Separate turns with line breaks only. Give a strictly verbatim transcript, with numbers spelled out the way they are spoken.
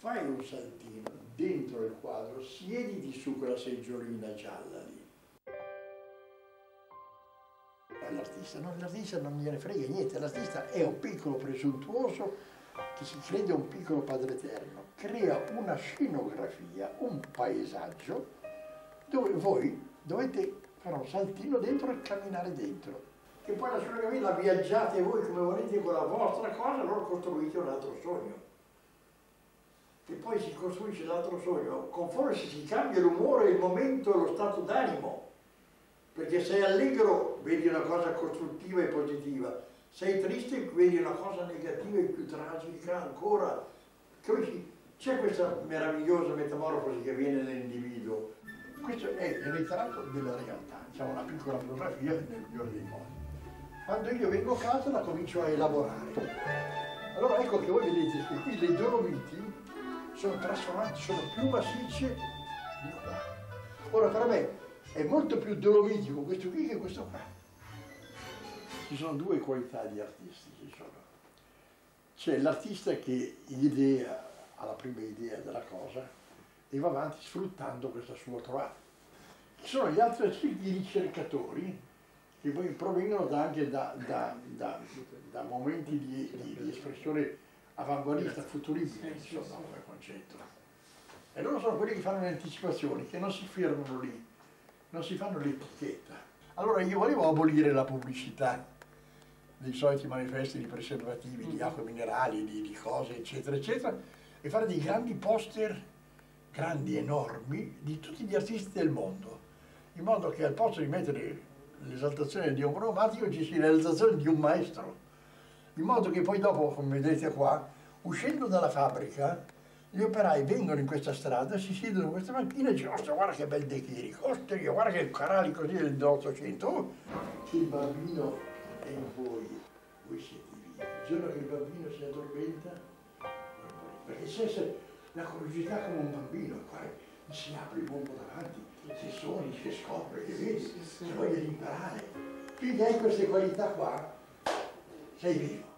fai un saltino dentro il quadro, siediti su quella seggiolina gialla lì. L'artista non, l'artista non gliene frega niente, l'artista è un piccolo presuntuoso che si crede un piccolo padre eterno, crea una scenografia, un paesaggio dove voi dovete fare un saltino dentro e camminare dentro. Che poi la scenografia la viaggiate voi come volete con la vostra cosa, allora costruite un altro sogno. E poi si costruisce l'altro sogno, conforme si cambia l'umore, il momento e lo stato d'animo. Perché sei allegro vedi una cosa costruttiva e positiva, sei triste vedi una cosa negativa e più tragica ancora. C'è questa meravigliosa metamorfosi che avviene nell'individuo. Questo è il ritratto della realtà, diciamo una piccola fotografia nel migliore dei modi. Quando io vengo a casa la comincio a elaborare. Allora ecco che voi vedete che qui le Dolomiti sono trasformate, sono più massicce di qua. Ora per me è molto più dolomitico questo qui che questo qua. Ci sono due qualità di artisti, ci sono. C'è l'artista che idea, ha la prima idea della cosa e va avanti sfruttando questa sua trovata. Ci sono gli altri artisti di ricercatori che poi provengono da, anche da, da, da, da momenti di, di, di espressione avanguardista, futuribile, insomma, come concetto. E loro sono quelli che fanno le anticipazioni, che non si fermano lì, non si fanno l'etichetta. Allora io volevo abolire la pubblicità dei soliti manifesti di preservativi, di acque minerali, di, di cose, eccetera, eccetera, e fare dei grandi poster, grandi, enormi, di tutti gli artisti del mondo, in modo che al posto di mettere l'esaltazione di un pneumatico ci sia l'esaltazione di un maestro, in modo che poi dopo, come vedete qua, uscendo dalla fabbrica, gli operai vengono in questa strada, si siedono in questa macchina e dicono: "Ostia, guarda che bel De Chirico, ostia, guarda che carali così dell'Ottocento". Oh, se il bambino è in voi, voi siete vivi. Il giorno che il bambino si addormenta, perché c'è la curiosità come un bambino, qua si apre il mondo davanti, si suoni, si scopre, che vedi, si voglia di imparare. Quindi hai queste qualità qua, sei vivo.